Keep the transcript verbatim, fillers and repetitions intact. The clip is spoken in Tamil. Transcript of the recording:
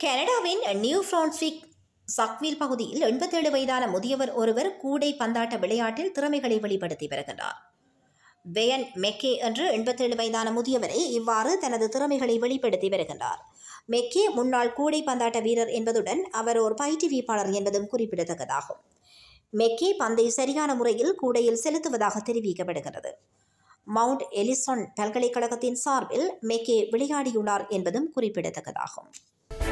கனடாவின் நியூ பிரான்ஸ்விக் சக்வில் பகுதியில் எண்பத்தேழு வயதான முதியவர் ஒருவர் கூடை பந்தாட்ட விளையாட்டில் திறமைகளை வெளிப்படுத்தி வருகின்றார். பெயன் மெக்கே என்ற எண்பத்தேழு வயதான முதியவரை இவ்வாறு தனது திறமைகளை வெளிப்படுத்தி வருகின்றார். மெக்கே முன்னாள் கூடை பந்தாட்ட வீரர் என்பதுடன் அவர் ஒரு பயிற்றுவிப்பாளர் என்பதும் குறிப்பிடத்தக்கதாகும். மெக்கே பந்தை சரியான முறையில் கூடையில் செலுத்துவதாக தெரிவிக்கப்படுகிறது. மவுண்ட் எலிசன் பல்கலைக்கழகத்தின் சார்பில் மெக்கே விளையாடியுள்ளார் என்பதும் குறிப்பிடத்தக்கதாகும்.